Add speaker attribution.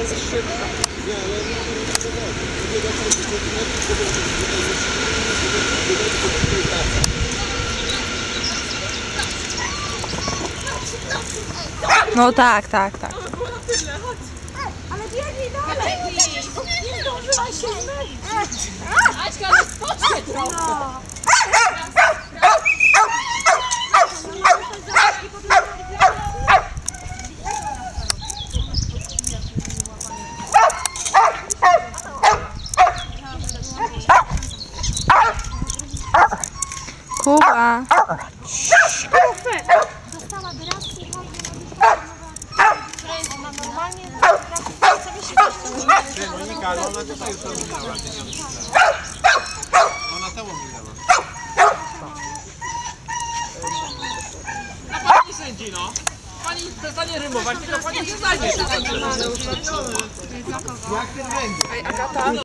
Speaker 1: jest szybko.
Speaker 2: No tak.
Speaker 1: Ale biegnij dalej! Nie zdążyłaś się zmylić!
Speaker 3: Aśka, no spocznij trochę!
Speaker 2: Kuba.
Speaker 1: Dostałaby raz, słuchaj, ona normalnie sobie się
Speaker 4: Monika, ale ona tutaj już to minęła. Ona temu minęła.
Speaker 5: No pani sędzi, no. Pani przestanie rymować, tylko pani się zajmie.
Speaker 4: Jak ten węgiel?